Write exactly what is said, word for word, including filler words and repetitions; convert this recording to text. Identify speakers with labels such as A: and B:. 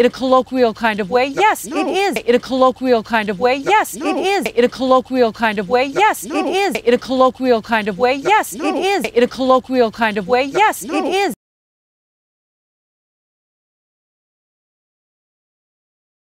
A: In a colloquial kind of way, yes, it is. In a colloquial kind of way, yes, it is. In a colloquial kind of way, yes, it is. In a colloquial kind of way, yes, it is. In a colloquial kind of way, yes, it is.